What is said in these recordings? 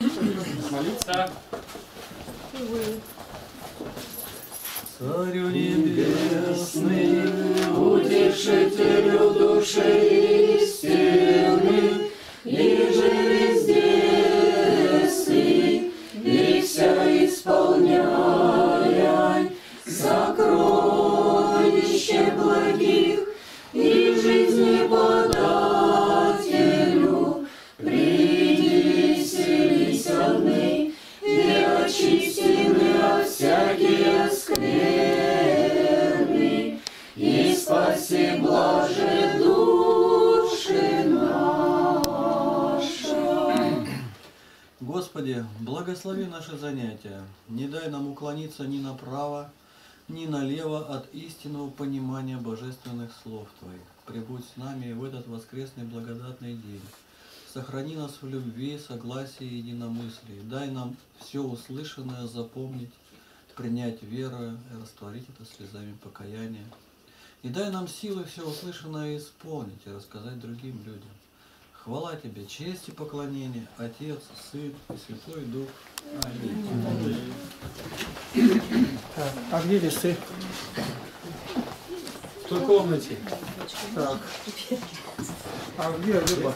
Молиться. Царю небесный, утешителю души истины, и же везде сы, и вся исполняй сокровище благих, и жизни подателю, приди, селись одни, и очистины от всякие скверны, и спаси блаже души наша. Господи, благослови наши занятия, не дай нам уклониться ни направо, ни налево от истинного понимания божественных слов Твоих. Прибудь с нами в этот воскресный благодатный день. Сохрани нас в любви, согласии и единомыслии. Дай нам все услышанное запомнить, принять верою и растворить это слезами покаяния. И дай нам силы все услышанное исполнить и рассказать другим людям. Хвала Тебе, честь и поклонение, Отец, Сын и Святой Дух. Аминь. А где лисы? В той комнате. Так. А где Люба?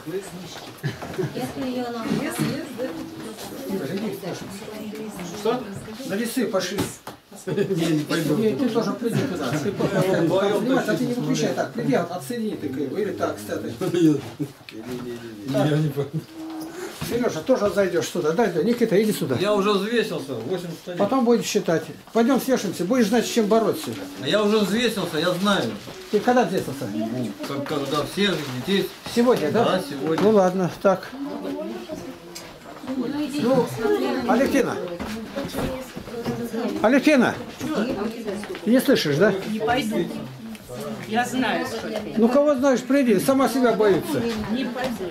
Что? На лисы пошли. Не пойду. Не, ты тоже приди туда. Ты понимаешь, а ты не выключай. Так, приди, оцени ты. Или так, кстати. Я не пойду. Сережа, тоже зайдешь сюда. Дай, Никита, иди сюда. Я уже взвесился, 81. Потом будем считать. Пойдем свешимся, будешь знать, с чем бороться. Я уже взвесился, я знаю. Ты когда взвесился? Когда всех детей... Сегодня, да? Да, сегодня. Ну ладно, так. Ну, Алевтина. Алевтина. Ты не слышишь, да? Не пойду. Я знаю, что ты. Ну кого знаешь, приди, сама себя боится. Не пойду.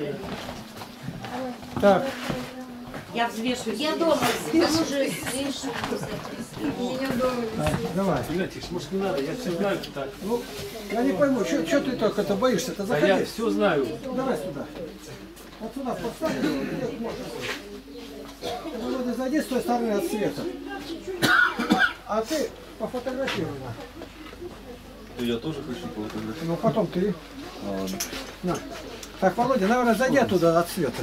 Так. Я взвешиваюсь. Я дома, я уже вешу. Меня дома. Давай. Знаете, может не надо, я все знаю так. Ну, я не пойму, что ты так это боишься-то? А Заходи. я все знаю. Давай сюда. Вот сюда поставь его, где можно. Володя, зайди с той стороны от света. А ты пофотографируй. Я тоже хочу пофотографировать. Ну потом ты. На. Так, Володя, наверное, зайди оттуда от света.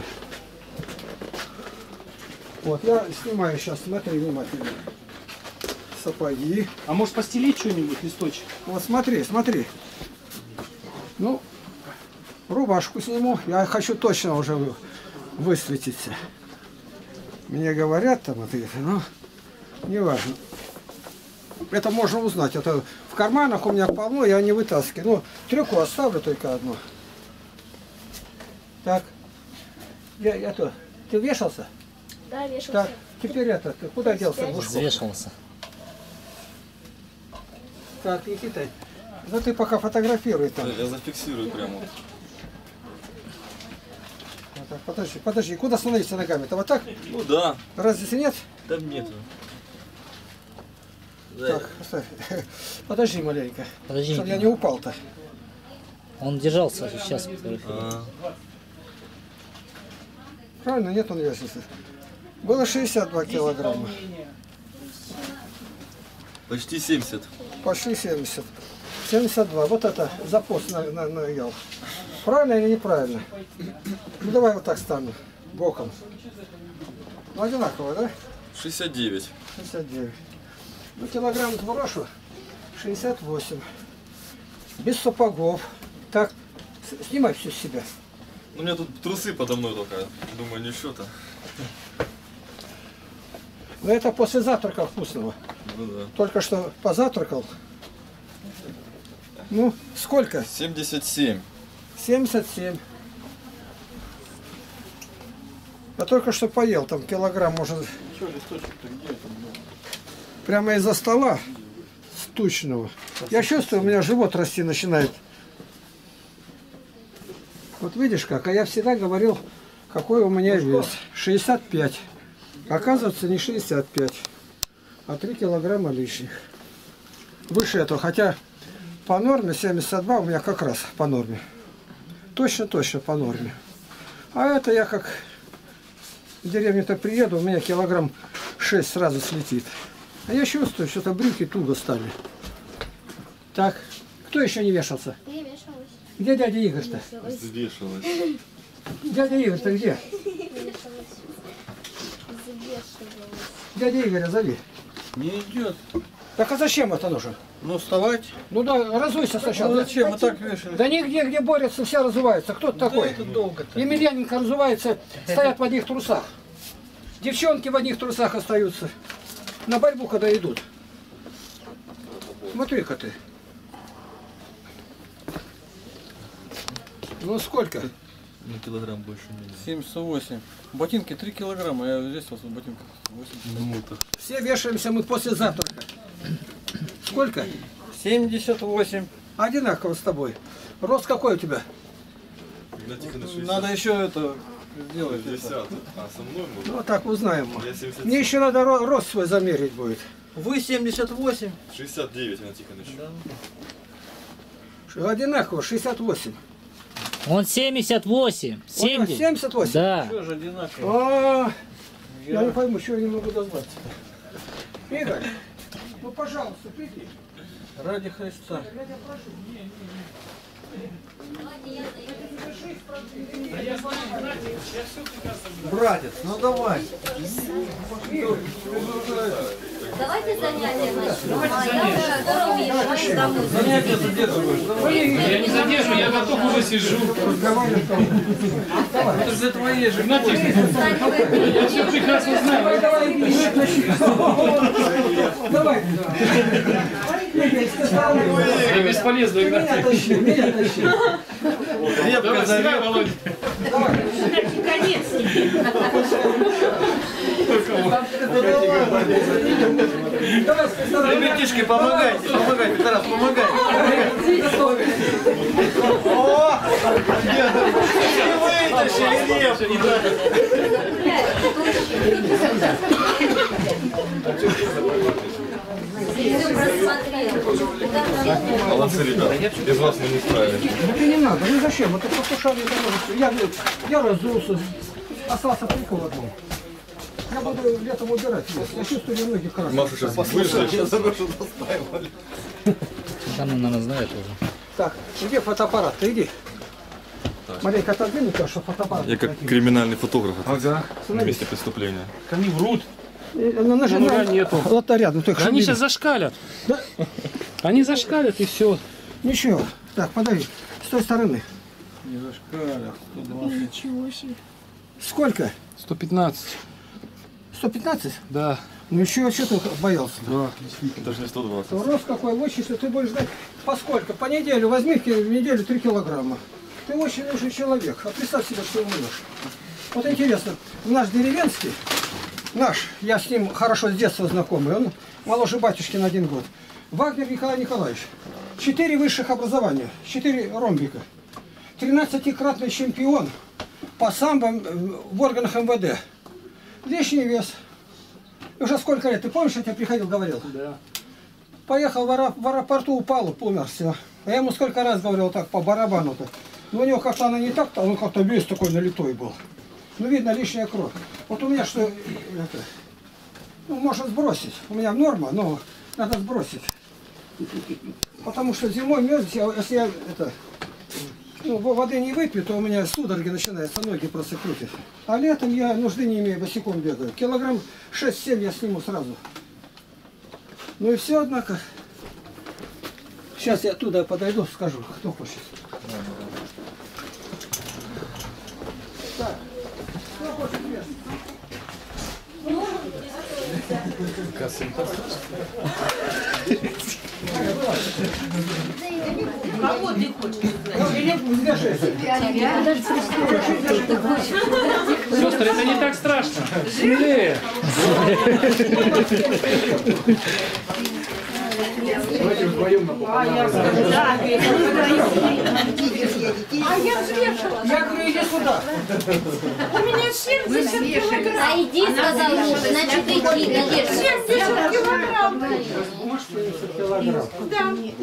Вот, я снимаю сейчас, смотри внимательно. Сапоги. А может постелить что-нибудь, листочек? Вот смотри, смотри. Ну, рубашку сниму. Я хочу точно уже высветиться. Мне говорят там ответы, но не важно. Это можно узнать. Это в карманах у меня полно, я не вытаскиваю. Ну, трюку оставлю только одну. Так. Я то. Ты вешался? Да, вешался. Так, теперь это, ты куда делся? Взвешивался. Так, Никита, ну ты пока фотографируй там. Я зафиксирую прямо. Вот так, подожди, куда становишься ногами-то? Вот так? Ну да. Разве нет? Там нету. Так, оставь. Подожди маленько. Подожди. Чтобы я не упал-то. Он держался сейчас. Правильно, нет, он весится. Было 62 килограмма. Почти 70. Пошли 70. 72. Вот это за пост наел. Правильно или неправильно? Ну давай вот так стану. Боком. Ну одинаково, да? 69. 69. Ну килограмм сброшу. 68. Без сапогов. Так, снимай все с себя. Ну, у меня тут трусы подо мной только. Думаю, не счета. Но это после завтрака вкусного. Ну да. Только что позавтракал. Ну, сколько? 77. 77. Я только что поел, там килограмм, может, прямо из-за стола стучного. Я чувствую, у меня живот расти начинает. Вот видишь как, а я всегда говорил, какой у меня вес. 65. Оказывается, не 65, а 3 килограмма лишних. Выше этого, хотя по норме 72 у меня как раз по норме. Точно по норме. А это я как в деревню-то приеду, у меня килограмм 6 сразу слетит. А я чувствую, что-то брюки туго стали. Так, кто еще не вешался? Я вешалась. Где дядя Игорь-то? Взвешивалась. Дядя Игорь-то где? Дядя Игоря зови. Не идет. Так а зачем это нужно? Ну, вставать. Ну да, разуйся Ну, сначала. зачем? Вот так вешали. Да нигде, где борются, все разуваются. Кто ты такой? Это долго-то. Емельяненко разувается, стоят в одних трусах. Девчонки в одних трусах остаются. На борьбу когда идут. Смотри-ка ты. Ну сколько? На килограмм больше не 78. Ботинки 3 килограмма, я здесь вот в ботинках 80. Все вешаемся мы после завтрака. Сколько? 78. Одинаково с тобой. Рост какой у тебя? Игнатик на 60. Надо еще это сделать. 60. это. А со мной мы? Ну так узнаем. Я 70. Мне еще надо рост свой замерить будет. Вы 78. 69 Игнатик на Одинаково, 68. Он 78. 70. 78? Да. Что же одинаково? А, я не пойму, чего я не могу дозваться. Игорь, ну пожалуйста, приди. Ради Христа. Братец, ну давай. Давайте занятия начнем. Я скоро уезжаю домой. Занятия задерживаешь. Давай. Я не задержу, я готов уже сижу. Это же для твоей же. Я все прекрасно знаю. Давай. Я бесполезно, Игнатий. Меня тащи. Давай, сюда, Володя. Конец. Ребятишки, помогайте, помогайте, Тарас, помогай. О! Не вытащили Все просмотрел. Молодцы, ребята. Без вас мы не справились. Это не надо, ну зачем? Это послушали. Я разулся, остался прикол в одном. Я буду летом убирать. Я чувствую немногих красных. Маша сейчас вышла. Там, наверное, знает уже. Так, где фотоаппарат? Ты иди. Маленько отодвинь, чтобы фотоаппарат. Я как криминальный фотограф Ага. на месте преступления. Они врут. Номера нету. Вот рядом. Только Они чтобы сейчас зашкалят. Они зашкалят и все. ничего. Так, подожди. С той стороны. Не зашкалят. 120. Ничего себе. Сколько? 115. 115? Да. Ну еще что ты боялся? Да. Даже не 120. Рост какой лучше, если ты будешь знать, поскольку по неделю, возьми в неделю 3 килограмма. Ты очень нужный человек. А представь себе, что умрешь. Вот интересно, наш деревенский, я с ним хорошо с детства знакомый, он моложе батюшки на 1 год. Вагнер Николай Николаевич. 4 высших образования, 4 ромбика. 13-кратный чемпион по самбо в органах МВД. Лишний вес. И уже сколько лет? Ты помнишь, я тебе приходил, говорил? Да. Поехал в аэропорту, упал, умер, все. А я ему сколько раз говорил так, по барабану-то. Но у него как-то она не так-то, он как-то весь такой налитой был. Ну, видно, лишняя кровь. Вот у меня что, это, ну, можно сбросить. У меня норма, но надо сбросить. Потому что зимой мерзнет, если я это, ну, воды не выпью, то у меня судороги начинаются, ноги просто крутят. А летом я нужды не имею, босиком бегаю. Килограмм 6-7 я сниму сразу. Ну и все, однако. Сейчас я туда подойду, скажу, кто хочет. Так, кто хочет вес? Кого ты хочешь узнать? Сестры, это не так страшно. Смелее. Давайте вдвоем Да, Я говорю, иди сюда. у меня 70 килограмм. А иди, сказал муж, значит иди, конечно. 70 килограмм. Может, 70 килограмм.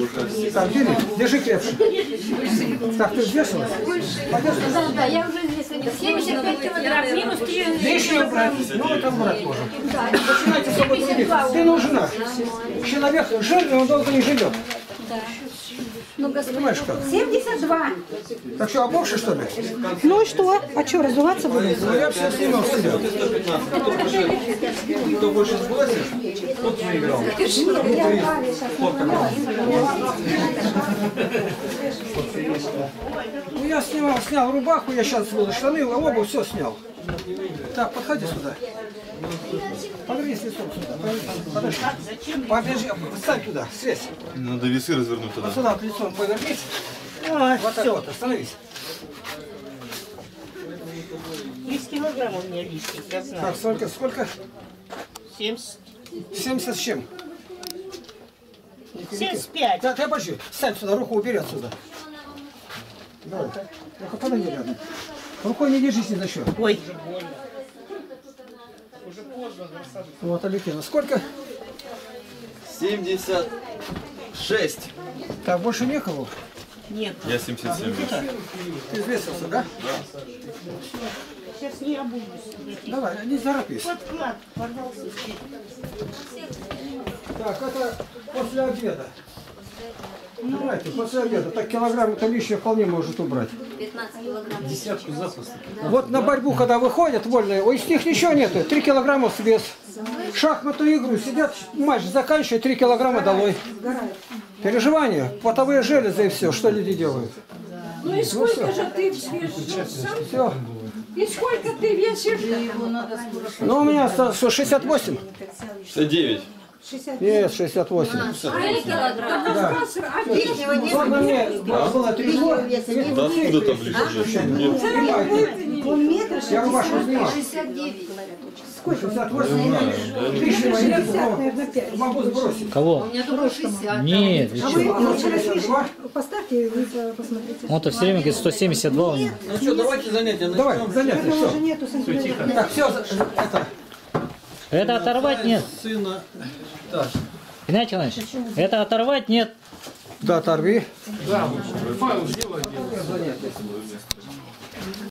Так, держи крепче. Так, ты взвешивалась? Да, я уже здесь 75 килограмм, минус 3. Лишнее убрать. Ну, это убрать можно. Начинайте с собой трудиться. Ты нужна. Человек жирный, он долго не живет. Понимаешь как? 72. Так что, обмокши, что ли? Ну и что? А что, раздуваться будет? Ну, я все снимал с тебя. Кто больше сбросишь, тот выиграл. Ну, я снял рубаху, я сейчас буду штаны, обувь, все снял. Так, подходи сюда. Повернись лицом сюда. Подожди. Побежи, встань туда, слезь. Надо весы развернуть Вот тогда. сюда вот лицом повернись. Вот так вот, остановись. 10 килограмм у меня лишних, я знаю. Так, сколько? 70. 70 с чем? 75. Так, ты обожди. Встань сюда, руку убери отсюда. Давай. Ну-ка, подойди рядом. Рукой не держись ни за что. Ой. Вот, Алексей, сколько? 76. Так, больше некого. Нет. Я 77. Ты взвесился, да? Сейчас не обуюсь. Давай, не торопись. Подклад, пожалуйста. Так, это после обеда. Понимаете, после обеда. Так килограмм-то лишнее вполне может убрать. 15 килограмм. Десятку запросто. Вот на борьбу, когда выходят вольные, из них ничего нету. 3 килограмма в вес. Шахматную игру сидят, матч заканчивают, 3 килограмма долой. Переживания, потовые железы и все, что люди делают. Ну и сколько же ты весишь? Все. И сколько ты весишь? Ну, у меня 68. 69. Нет, 68. 3 килограмма. Вот на мне было 3 года. Да откуда там лишнее? Нет. Я рубашку снимал. 69. 68. Лишнего нет. Могу сбросить. Кого? У меня только 60. Нет, вы что? 62. Поставьте, вы посмотрите. Он-то все время говорит 172 у него. Ну что, давайте занятия начнем. Давай, занятие, Уже все. нету сантиметров. Так, все, это. Это оторвать нет. Сына. Так. Геннадий Иванович, это оторвать нет. Да, оторви. Да, файл сделай.